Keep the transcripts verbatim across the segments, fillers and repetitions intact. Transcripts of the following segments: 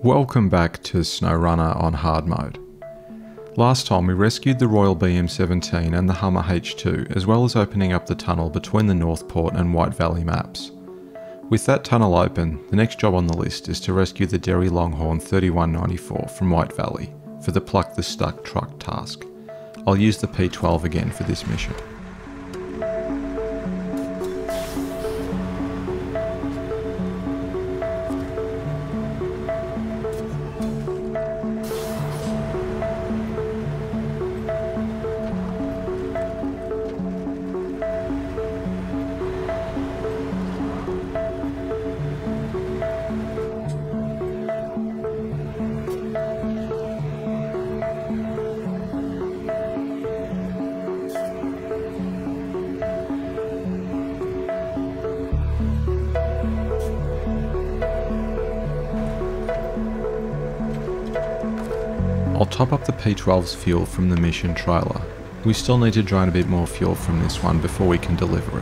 Welcome back to SnowRunner on hard mode. Last time we rescued the Royal B M seventeen and the Hummer H two, as well as opening up the tunnel between the Northport and White Valley maps. With that tunnel open, the next job on the list is to rescue the Derry Longhorn thirty-one ninety-four from White Valley for the Pluck the Stuck truck task. I'll use the P twelve again for this mission. I'll top up the P twelve's fuel from the mission trailer. We still need to drain a bit more fuel from this one before we can deliver it.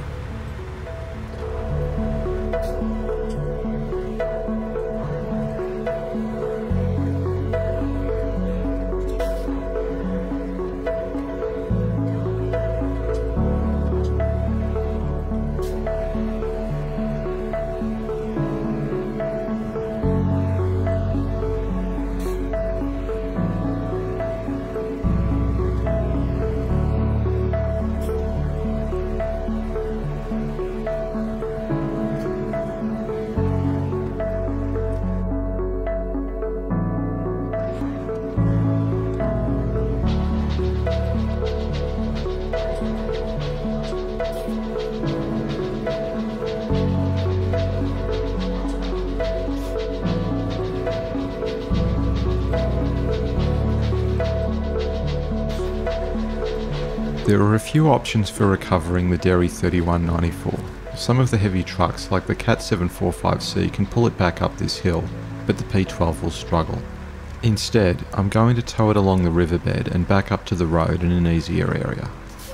There are a few options for recovering the Derry thirty-one ninety-four. Some of the heavy trucks like the Cat seven forty-five C can pull it back up this hill, but the P twelve will struggle. Instead, I'm going to tow it along the riverbed and back up to the road in an easier area.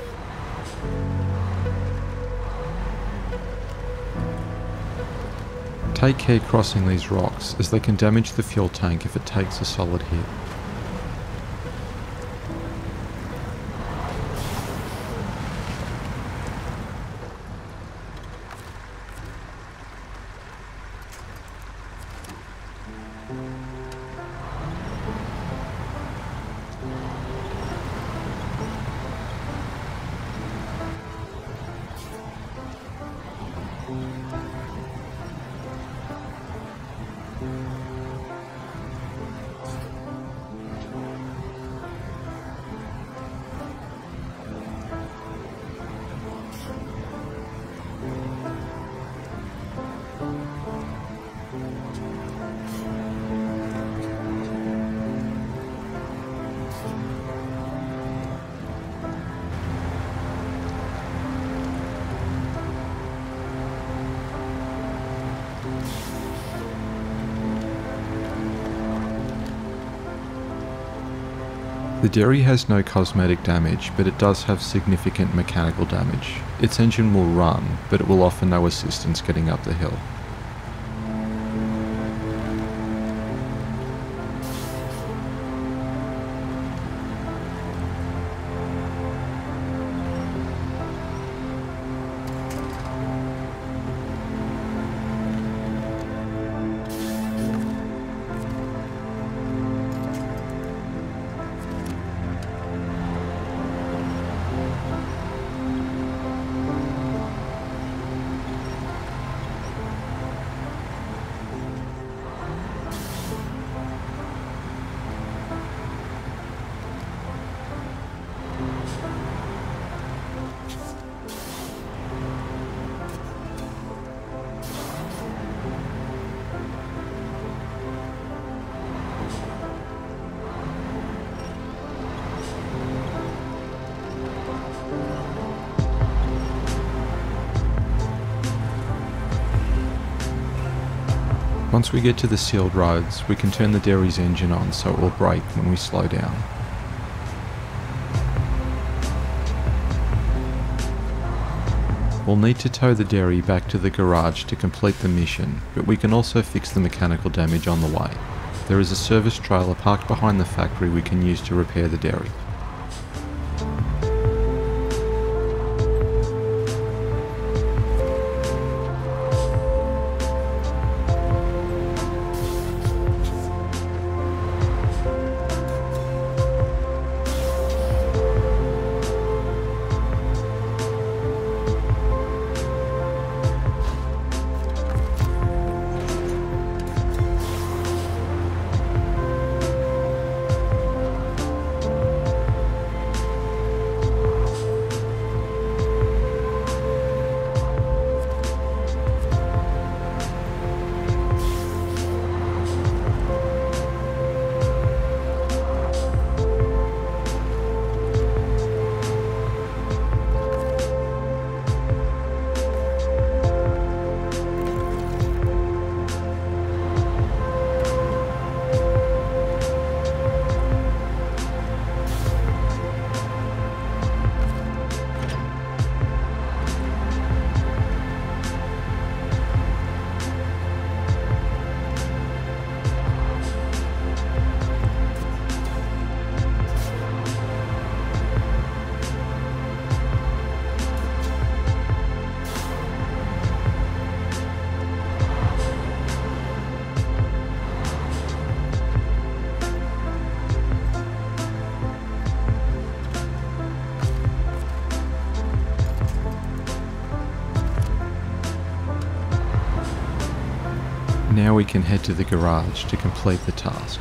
Take care crossing these rocks, as they can damage the fuel tank if it takes a solid hit. The Derry has no cosmetic damage, but it does have significant mechanical damage. Its engine will run, but it will offer no assistance getting up the hill. Once we get to the sealed roads, we can turn the Derry's engine on so it will brake when we slow down. We'll need to tow the Derry back to the garage to complete the mission, but we can also fix the mechanical damage on the way. there is a service trailer parked behind the factory we can use to repair the dairy. Now we can head to the garage to complete the task.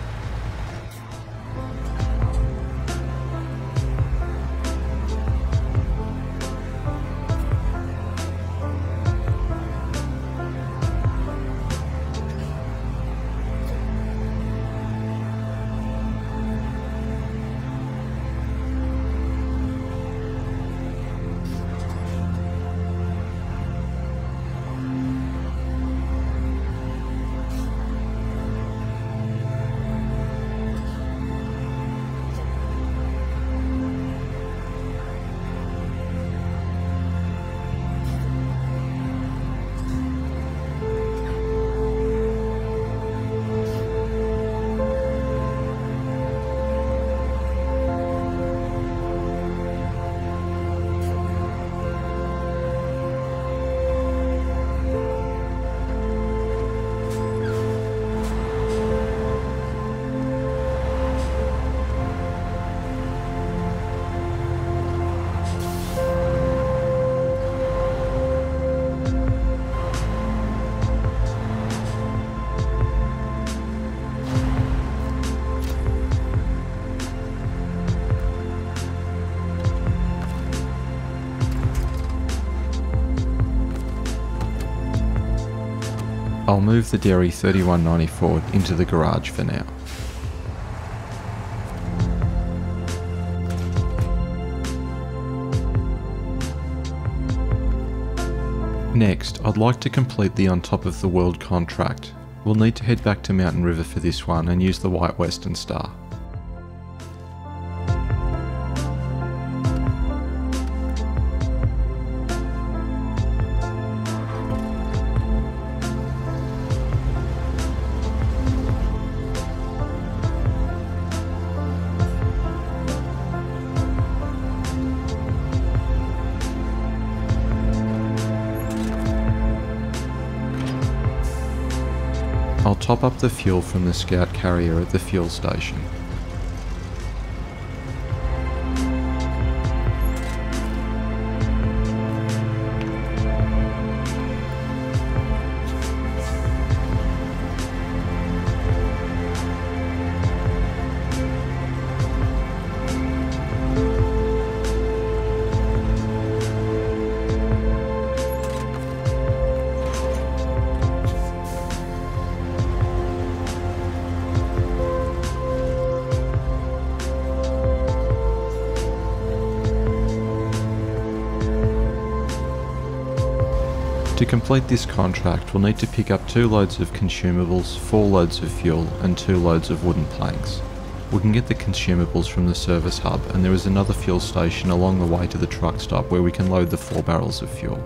I'll move the Dairy thirty-one ninety-four into the garage for now. Next, I'd like to complete the On Top of the World contract. We'll need to head back to Mountain River for this one and use the White Western Star. I'll top up the fuel from the Scout carrier at the fuel station. To complete this contract, we'll need to pick up two loads of consumables, four loads of fuel, and two loads of wooden planks. We can get the consumables from the service hub, and there is another fuel station along the way to the truck stop where we can load the four barrels of fuel.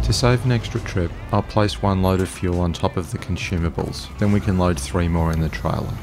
To save an extra trip, I'll place one load of fuel on top of the consumables, then we can load three more in the trailer.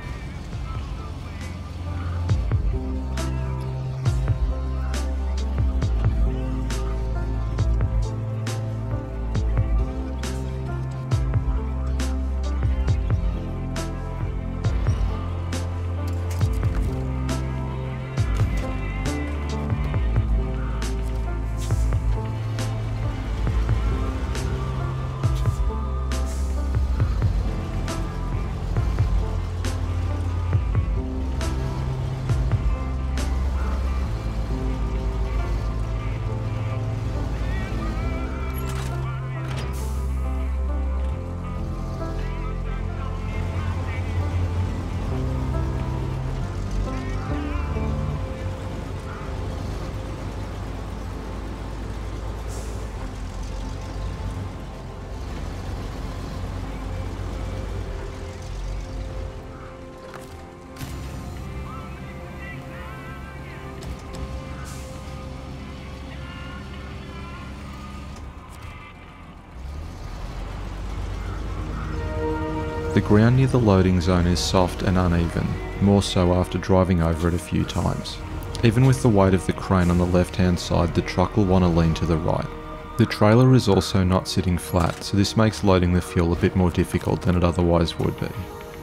The ground near the loading zone is soft and uneven, more so after driving over it a few times. Even with the weight of the crane on the left hand side, the truck will want to lean to the right. The trailer is also not sitting flat, so this makes loading the fuel a bit more difficult than it otherwise would be.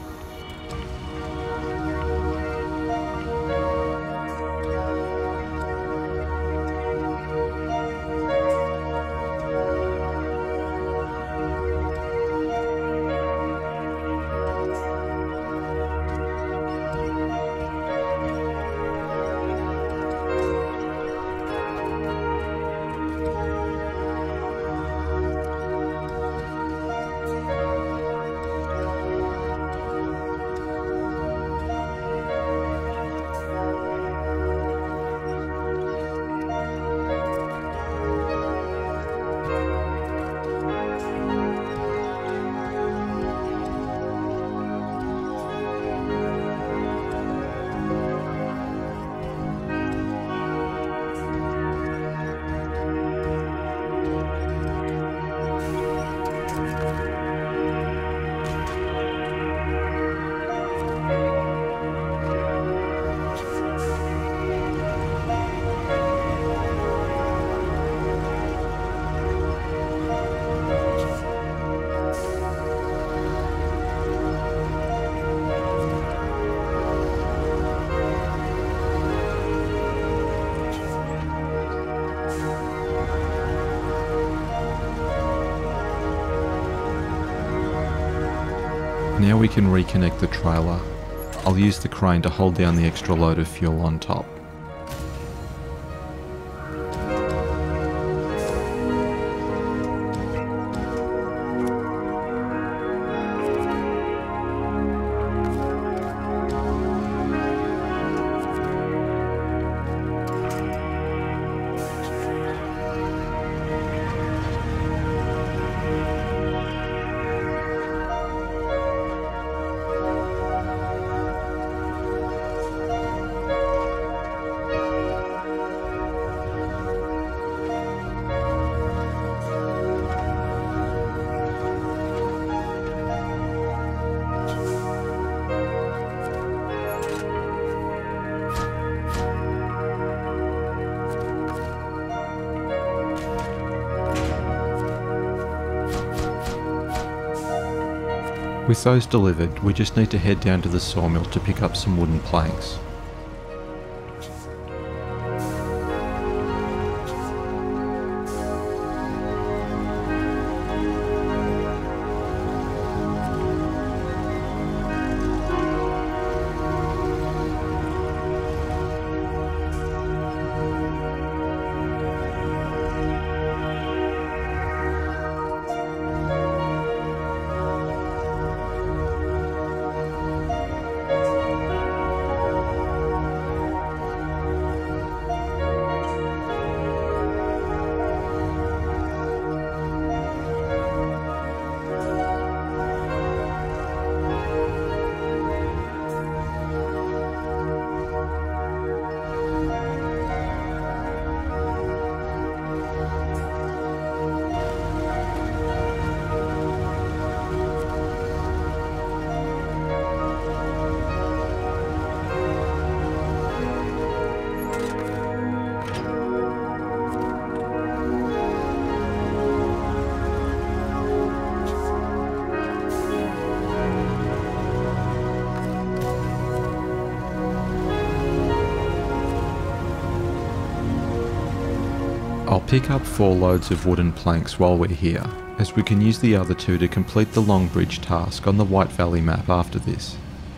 Now we can reconnect the trailer. I'll use the crane to hold down the extra load of fuel on top. With those delivered, we just need to head down to the sawmill to pick up some wooden planks. Pick up four loads of wooden planks while we're here, as we can use the other two to complete the long bridge task on the White Valley map after this.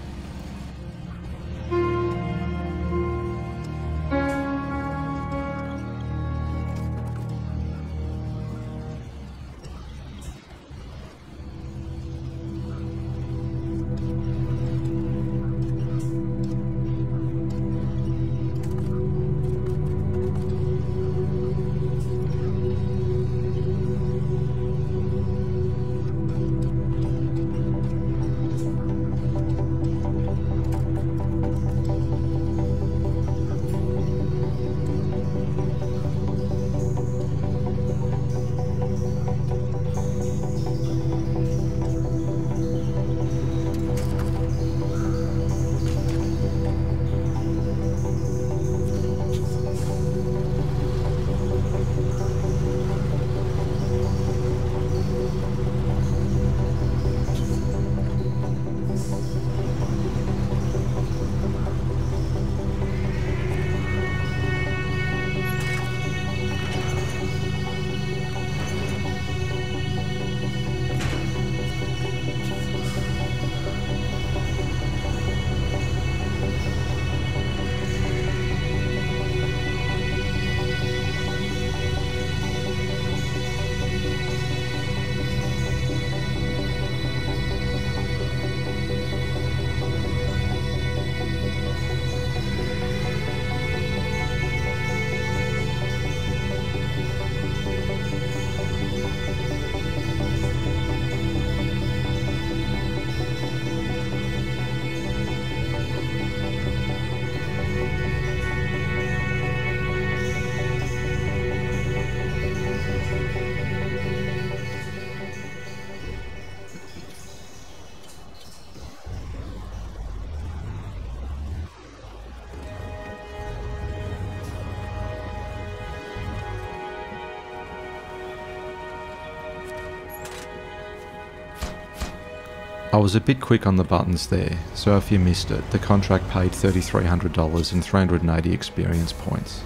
I was a bit quick on the buttons there, so if you missed it, the contract paid three thousand three hundred dollars and three hundred eighty experience points.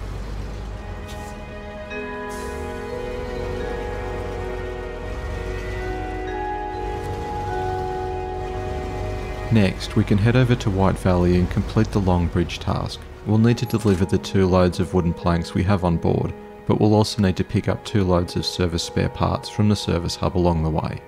Next, we can head over to White Valley and complete the long bridge task. We'll need to deliver the two loads of wooden planks we have on board, but we'll also need to pick up two loads of service spare parts from the service hub along the way.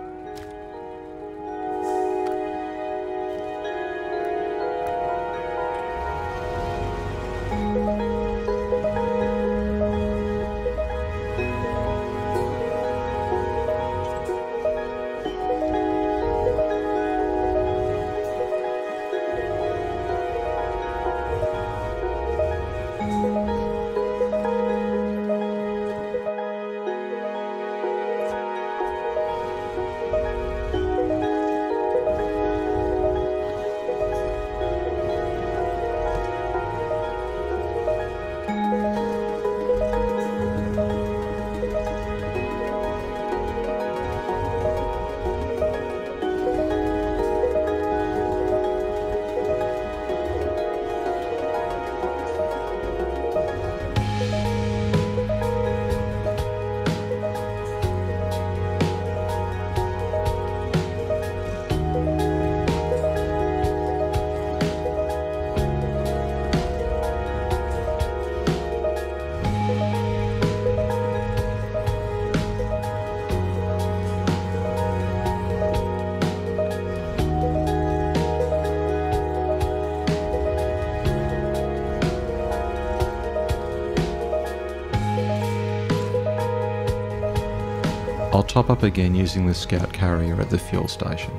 I'll top up again using the Scout carrier at the fuel station.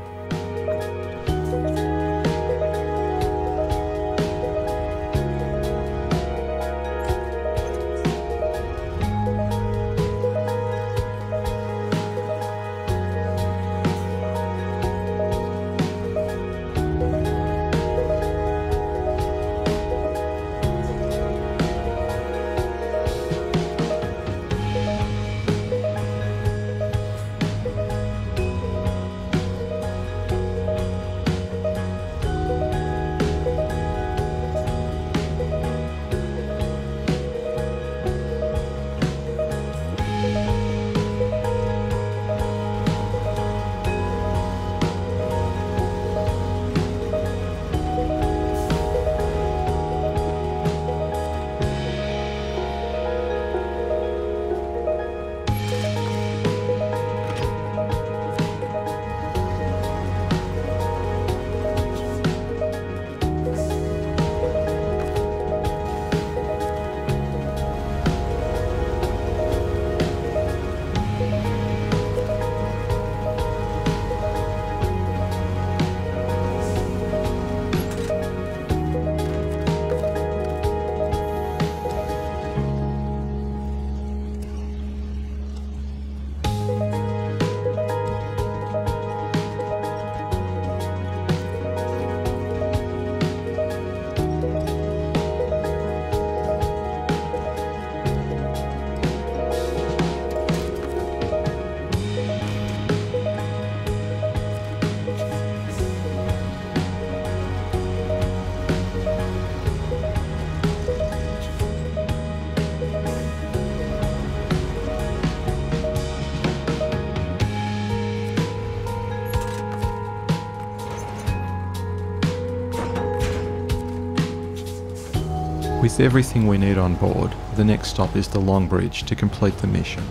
With everything we need on board, the next stop is the Long Bridge to complete the mission.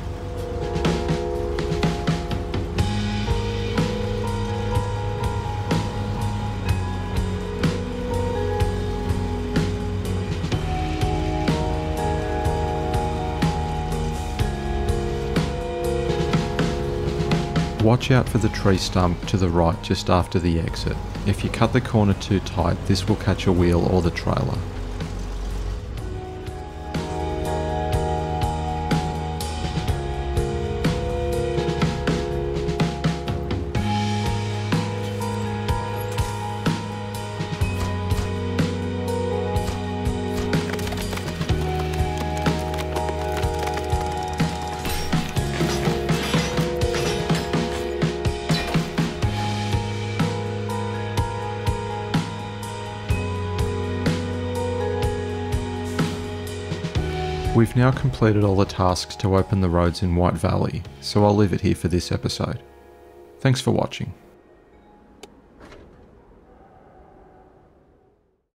Watch out for the tree stump to the right just after the exit. If you cut the corner too tight, this will catch a wheel or the trailer. We've now completed all the tasks to open the roads in White Valley, so I'll leave it here for this episode. Thanks for watching.